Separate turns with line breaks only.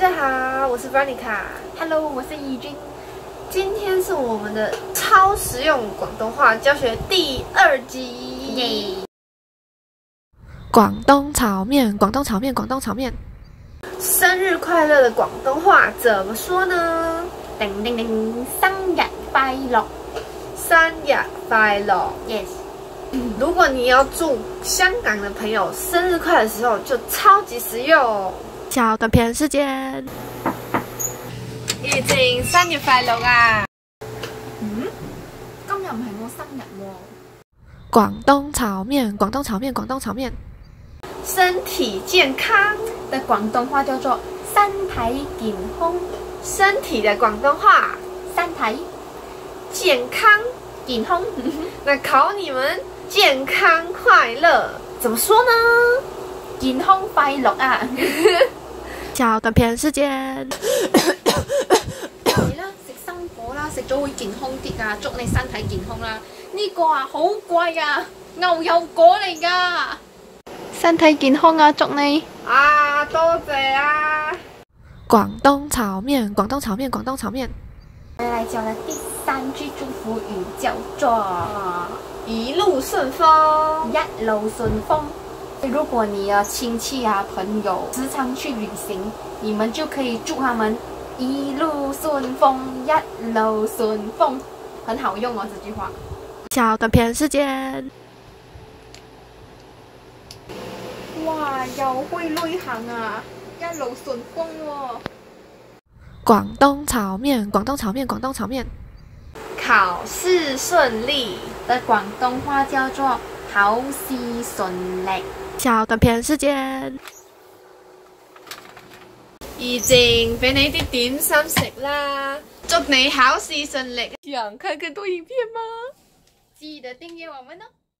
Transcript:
家好，我是 Veronica。Hello，
我是怡君。
今天是我们的超实用广东话教学第2集。
耶！
广东炒面，广东炒面，广东炒面。
生日快乐的广东话怎么说呢？
叮叮叮，生日快樂！
生日快樂
！Yes。
如果你要祝香港的朋友生日快乐的时候，就超级实用。
小短片时间。
怡靜生日快樂啊！
今日唔係我生日喎。
廣東炒面，廣東炒面，廣東炒面。
身體健康
的廣東話叫做身體健康。
身體的廣東話，
身體
健康
健康。
那考你們健康快樂怎麼說呢？
健康快樂啊！
小短片時間。
係啦，食生果啦，食咗會健康啲噶，祝你身體健康啦。呢個啊好貴啊，牛油果嚟噶。身體健康啊，祝你。
啊，多謝啊！
廣東炒面，廣東炒面，廣東炒面。
來教的第3句祝福語叫做
一路順風，
一路順風。如果你的親戚啊朋友時常去旅行，你們就可以祝他們一路順風，一路順風，很好用哦這句話。
小短片時間。
哇，又會旅行啊，一路順風喎。
廣東炒面，廣東炒面，廣東炒面。
考試順利
的廣東話叫做考試順利。
小短片時間。
怡靜俾你啲點心食啦，祝你考試順利。想看更多影片嗎？
記得訂閱我們哦。